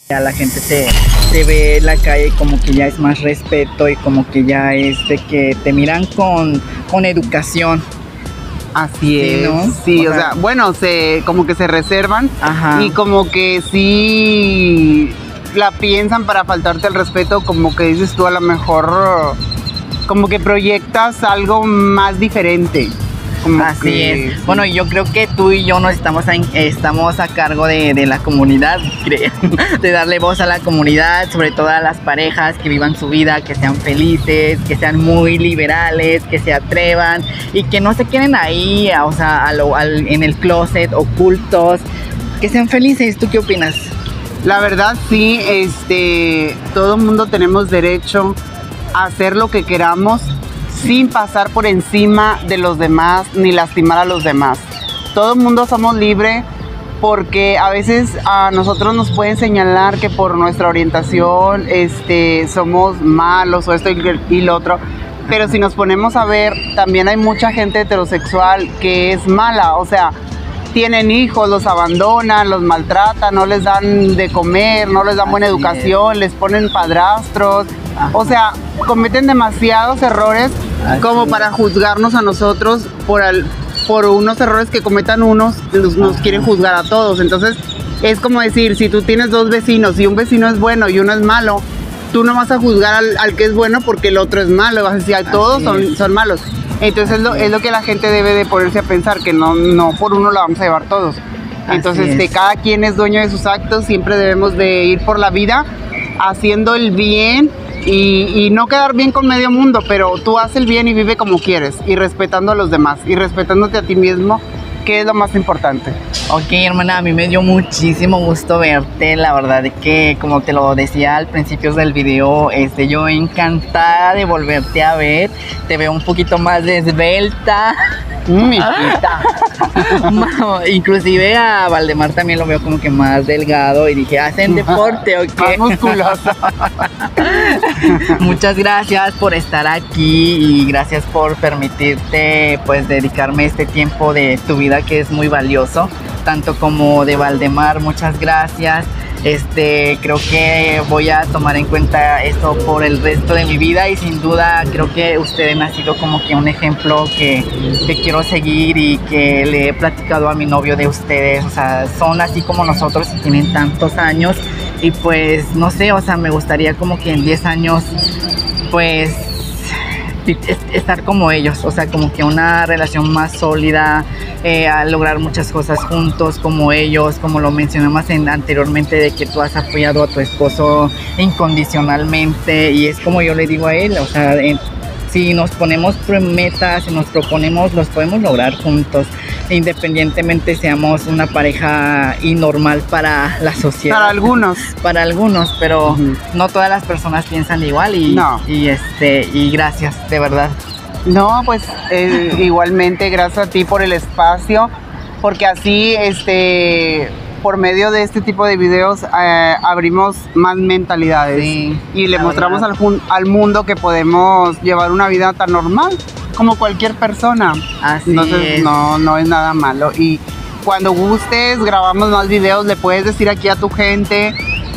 Ya la gente te ve en la calle como que ya es más respeto y como que ya es de que te miran con educación. Así es, ¿no? sí, o sea, bueno, como que se reservan. Ajá. Y como que sí la piensan para faltarte el respeto, como que dices tú, a lo mejor como que proyectas algo más diferente. Así es. Bueno, yo creo que tú y yo estamos a cargo de la comunidad, de darle voz a la comunidad, sobre todo a las parejas que vivan su vida, que sean felices, que sean muy liberales, que se atrevan y que no se queden ahí, o sea, en el closet, ocultos, que sean felices. ¿Tú qué opinas? La verdad sí, todo el mundo tenemos derecho a hacer lo que queramos, sin pasar por encima de los demás ni lastimar a los demás. Todo el mundo somos libres, porque a veces a nosotros nos pueden señalar que por nuestra orientación somos malos o esto y lo otro, pero si nos ponemos a ver, también hay mucha gente heterosexual que es mala, o sea, tienen hijos, los abandonan, los maltratan, no les dan de comer, no les dan buena educación, les ponen padrastros. O sea, cometen demasiados errores como para juzgarnos a nosotros por unos errores que cometan unos, nos quieren juzgar a todos. Entonces, es como decir, si tú tienes dos vecinos y un vecino es bueno y uno es malo, tú no vas a juzgar al que es bueno porque el otro es malo, vas a decir, todos son malos. Entonces es lo que la gente debe de ponerse a pensar, que no por uno la vamos a llevar todos. Entonces, cada quien es dueño de sus actos, siempre debemos de ir por la vida haciendo el bien y no quedar bien con medio mundo, pero tú haz el bien y vive como quieres y respetando a los demás y respetándote a ti mismo, que es lo más importante. Ok, hermana, a mí me dio muchísimo gusto verte, la verdad de que, como te lo decía al principio del video, yo encantada de volverte a ver, te veo un poquito más esbelta. Inclusive a Valdemar también lo veo como que más delgado y dije, ¿hacen deporte o qué? Más musculosa. Muchas gracias por estar aquí y gracias por permitirte pues dedicarme este tiempo de tu vida que es muy valioso, tanto como de Valdemar. Muchas gracias. Creo que voy a tomar en cuenta esto por el resto de mi vida y sin duda creo que ustedes han sido como que un ejemplo que quiero seguir y que le he platicado a mi novio de ustedes. O sea, son así como nosotros y tienen tantos años y pues no sé, o sea, me gustaría como que en 10 años pues estar como ellos, o sea, como que una relación más sólida, a lograr muchas cosas juntos como ellos, como lo mencionamos anteriormente, de que tú has apoyado a tu esposo incondicionalmente y es como yo le digo a él, o sea, si nos ponemos metas, si nos proponemos, los podemos lograr juntos, independientemente seamos una pareja anormal para la sociedad. Para algunos, pero no todas las personas piensan igual y gracias, de verdad. No, pues igualmente gracias a ti por el espacio, porque así por medio de este tipo de videos abrimos más mentalidades y le mostramos al mundo que podemos llevar una vida tan normal como cualquier persona. Entonces no es nada malo. Y cuando gustes grabamos más videos, le puedes decir aquí a tu gente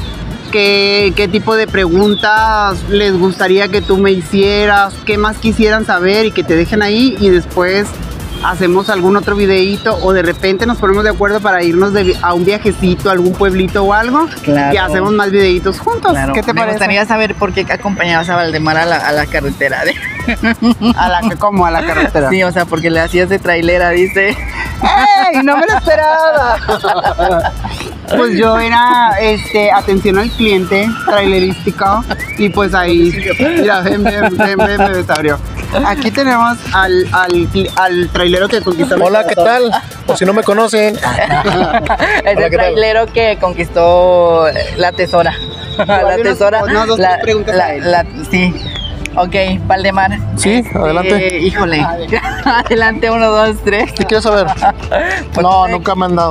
qué tipo de preguntas les gustaría que tú me hicieras, qué más quisieran saber y que te dejen ahí y después hacemos algún otro videíto o de repente nos ponemos de acuerdo para irnos a un viajecito, a algún pueblito o algo y hacemos más videitos juntos. ¿Qué te parece? Me gustaría saber por qué acompañabas a Valdemar a la carretera. ¿Cómo a la carretera? Sí, o sea, porque le hacías de trailera, dice. ¡Ey! ¡No me lo esperaba! Pues yo era atención al cliente, trailerístico, y pues ahí, mira, ven, me desabrió. Aquí tenemos al trailero que conquistó. Hola, ¿qué tal? Por si no me conocen. Es el trailero que conquistó la tesora. La tesora. Sí. Ok, Valdemar. Sí, adelante. Híjole. Adelante, 1, 2, 3. ¿Qué quieres saber? Pues no, nunca me han dado.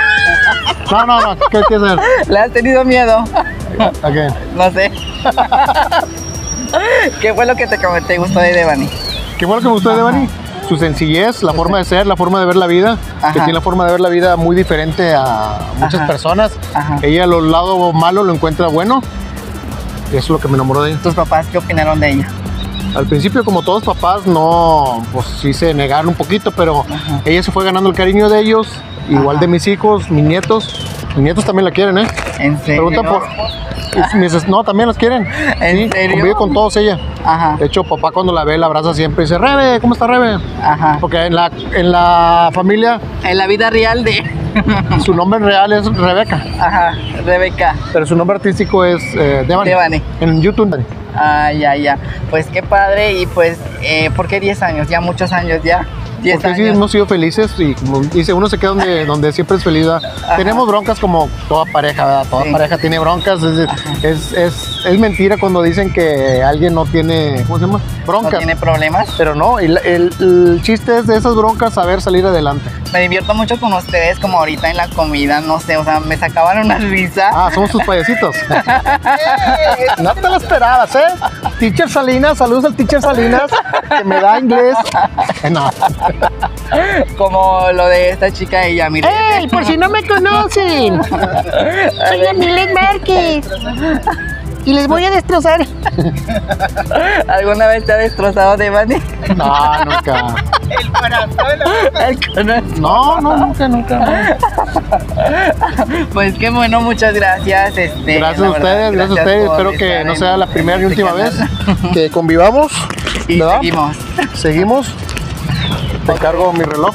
No. ¿Qué quieres saber? ¿Le has tenido miedo? ¿A qué? No sé. ¿Qué fue lo que te gustó de Devani? ¿Qué fue lo que me gustó de Devani? su sencillez, la forma de ser, la forma de ver la vida, Ajá. que tiene la forma de ver la vida muy diferente a muchas Ajá. personas. Ajá. Ella lo lado malo lo encuentra bueno. Y eso es lo que me enamoró de ella. ¿Tus papás qué opinaron de ella? Al principio, como todos papás, no, pues sí se negaron un poquito, pero Ajá. ella se fue ganando el cariño de ellos, igual Ajá. de mis hijos, mis nietos. Mis nietos también la quieren, ¿eh? ¿En serio? Pregunta por... No, también las quieren. ¿En serio? Convive con todos ella. Ajá, De hecho, papá cuando la ve, la abraza siempre y dice, Rebe, ¿cómo está Rebe? ajá. Porque en la familia, En la vida real de... su nombre real es Rebeca, Ajá, Rebeca. pero su nombre artístico es Devani. Devani. En YouTube. Ah, ya. Pues qué padre. Y pues, ¿por qué 10 años? Ya muchos años ya. 10 Porque sí años. hemos sido felices y como dice, uno se queda donde siempre es feliz, ¿verdad? Tenemos broncas como toda pareja, ¿verdad? Toda Sí. pareja tiene broncas. Es mentira cuando dicen que alguien no tiene, ¿cómo se llama? Broncas. ¿No tiene problemas? Pero no, el chiste es de esas broncas saber salir adelante. Me divierto mucho con ustedes, como ahorita en la comida, no sé, o sea, me sacaban una risa. Ah, somos tus payasitos. No te lo esperabas, ¿eh? Teacher Salinas, saludos al Teacher Salinas, que me da inglés. No. Como lo de esta chica, ella, mire. ¡Ey! Por si no me conocen, soy Emilet Márquez y les voy a destrozar. ¿Alguna vez te ha destrozado Devani? No, nunca. El corazón. No, nunca. Pues qué bueno, muchas gracias. Gracias la a verdad, ustedes, gracias a ustedes. por Espero que estar no en sea la primera y este última vez canal. que convivamos. Y ¿verdad? seguimos. Seguimos. Te encargo mi reloj.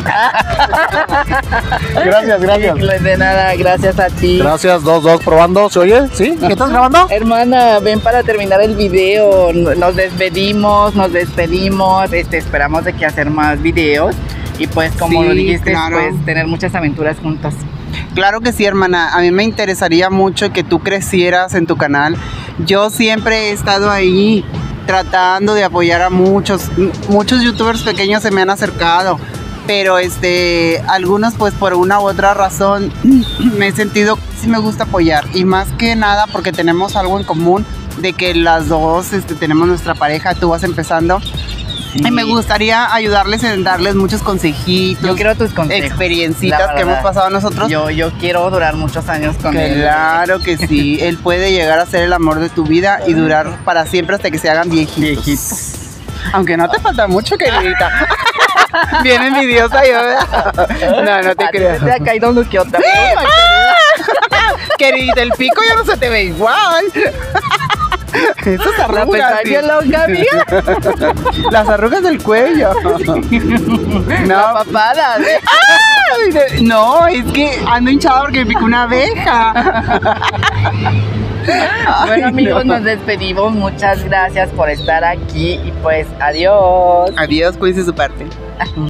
Gracias. De nada, gracias a ti. Gracias, 2, probando. ¿Se oye? ¿Sí? ¿Qué estás grabando? Hermana, ven para terminar el video. Nos despedimos. Esperamos de que hacer más videos. Y pues como Sí, lo dijiste, claro. pues tener muchas aventuras juntos. Claro que sí, hermana. A mí me interesaría mucho que tú crecieras en tu canal. Yo siempre he estado ahí tratando de apoyar a muchos youtubers pequeños se me han acercado, pero algunos pues por una u otra razón me he sentido que sí me gusta apoyar, y más que nada porque tenemos algo en común de que las dos tenemos nuestra pareja. Tú vas empezando. Sí. Y me gustaría ayudarles en darles muchos consejitos, Yo quiero tus consejos. experiencitas la que hemos verdad. pasado nosotros. Yo quiero durar muchos años con él. Claro que sí, él puede llegar a ser el amor de tu vida y durar para siempre hasta que se hagan viejitos. Aunque no te falta mucho, queridita. Bien envidiosa yo. No te A ti creas. se te ha caído uno que otra. Queridita, el pico ya no se te ve igual. Esas La arrugas, pestaña sí. longa mía. Las arrugas del cuello. La No, papada. no, es que ando hinchada porque me picó una abeja. Bueno, Ay, amigos, no. nos despedimos. Muchas gracias por estar aquí y pues adiós. Adiós, cuídense su parte.